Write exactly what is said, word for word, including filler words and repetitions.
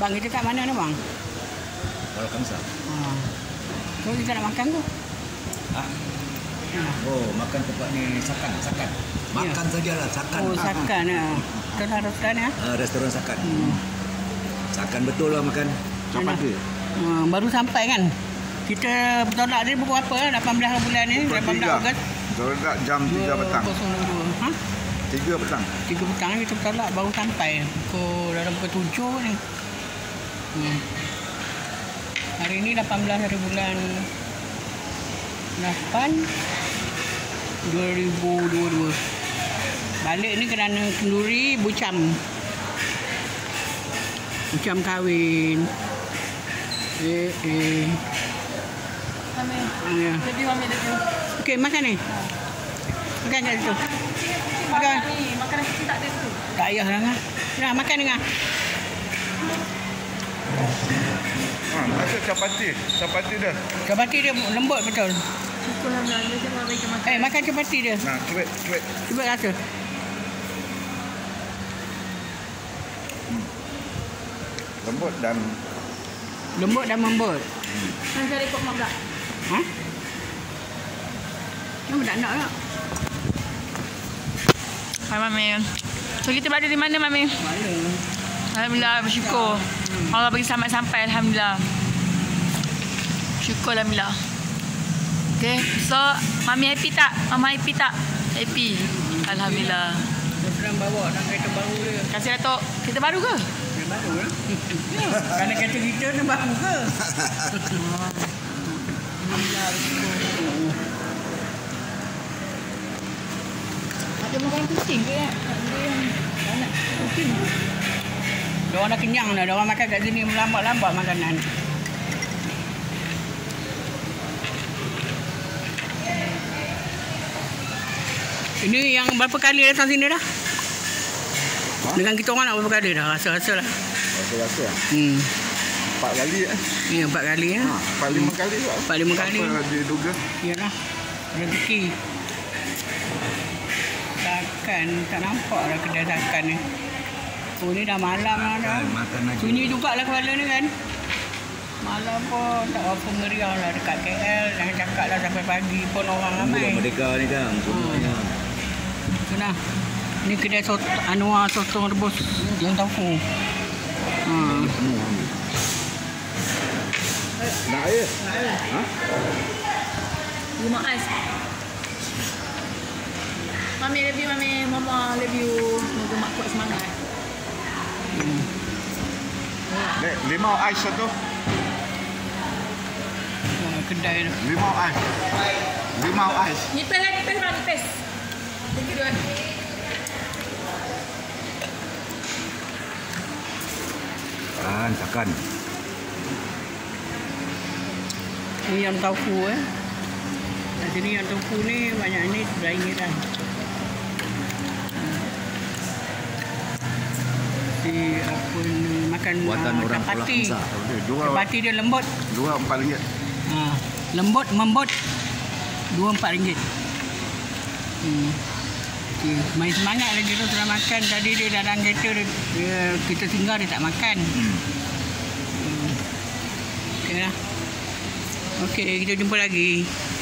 Bang, kita kat mana ni bang? Kalau Kamsa. Ha. So kita nak makan tu? Ah. Ha. Oh, makan tempat ni Sakan, Sakan. Makan ya. Sajalah Sakan. Oh, Sakan ya. Kita dah restoran ya? Uh, restoran Sakan. Hmm. Sakan betul lah makan. Capati. Uh, baru sampai kan? Kita bertolak ni pukul apa? lapan belas bulan ni, lapan belas Ogos. Bertolak jam tiga petang. Ha? tiga petang. tiga petang ni kita bertolak baru sampai. Pukul dalam pukul tujuh ni. Hmm. Hari ni lapan belas hari bulan lapan dua ribu dua puluh dua. Balik ni kerana kenduri bucam. Bucam kahwin. Eh eh. Mami. Ya. Lebih mami lebih. Okey, makan ni. Makan kat situ. Makan. Ni makanan kita tak ada tu. Tak payah lah. Nah, makan dengar. Ha, ada capati. Capati dah. Capati dia lembut betul. Syukurlah Mami saya mau bagi makan. Eh, makan capati dia. Nah, cuit, cuit. Cuba rasa. Lembut dan Lembut dan membut. Kan cari kok mak tak. Ha? Kamu tak nak tak? Hai Mami. So kita berada di mana Mami? Mana? Alhamdulillah bersyukur. Hmm. Allah bagi selamat sampai alhamdulillah. Syukur alhamdulillah. Okay, so Mami happy tak? Mama happy tak? Happy. Alhamdulillah. Sekarang bawa nak kereta baru dia. Kasih Datuk. Kita baru ke? Kereta baru lah. Kerana kereta kita ni baru ke? Alhamdulillah bersyukur. Ada makan kucing ke ya? Ada yang banyak kucing. Diorang dah kenyang dah. Diorang makan kat sini melambat-lambat makanan. Ini yang berapa kali datang sini dah? ha? Dengan kita orang nak berapa kali dah? Rasa-rasa lah. Rasa-rasa. Hmm. Empat kali eh. Ya, empat kali ya. Ha, empat lima kali lah. Empat lima kali. Apa diduga? Yalah. Rezeki. Takkan tak nampak lah kedai Takkan ni. Oh, ni dah malam lah dah. Makan lagi. Sunyi jugalah kepala ni kan. Malam pun tak berapa meriah lah dekat K L. Jangan cakap lah sampai pagi pun orang ramai. Bulan Merdeka ni kan semuanya. Tu lah. Ni kedai soto, Anwar sotong rebus yang tofu. Ha. Nak air? Ha? Lima ais. Mami love you, Mami. Mama love you. Semoga mak kuat semangat. Hmm. Dek, limau ais satu. Ha, kedai tu. Limau ais. Limau ais. Nipis lah, nipis bang, nipis. Thank you, Duan. Kan, Sakan. Ni yang tofu eh. Kat sini yang tofu ni banyak ni dah ingat dah. Si apa ni makan Buatan uh, orang chapati. Kamsa. Dua, Chapati dia lembut. dua empat ringgit. Ha, lembut membut dua empat ringgit. Hmm. Okay. Main semangat lagi tu sudah makan. Tadi dia dalam kereta dia, dia, kita tinggal dia tak makan. Hmm. Hmm. Okey lah. Okey, kita jumpa lagi.